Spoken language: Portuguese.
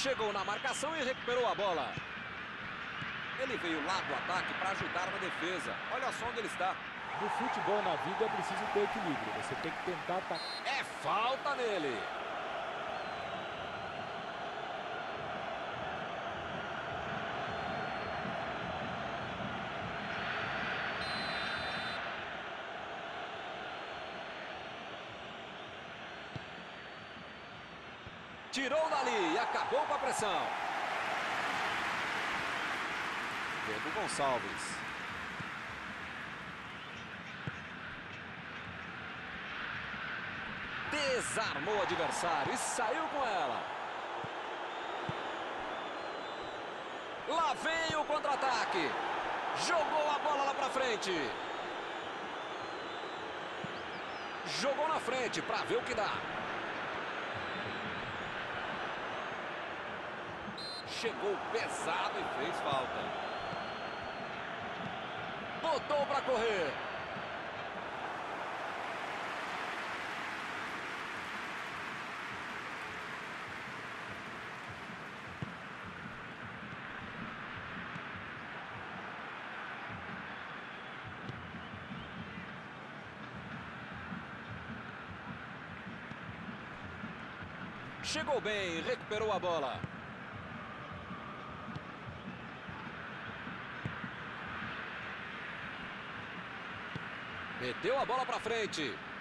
Chegou na marcação e recuperou a bola. Ele veio lá do ataque para ajudar na defesa. Olha só onde ele está. No futebol, na vida, é preciso ter equilíbrio. Você tem que tentar atacar. É falta nele. Tirou dali e acabou com a pressão. Diego Gonçalves. Desarmou o adversário e saiu com ela. Lá vem o contra-ataque. Jogou a bola lá pra frente. Jogou na frente para ver o que dá. Chegou pesado e fez falta. Botou para correr. Chegou bem, recuperou a bola. Meteu a bola para frente.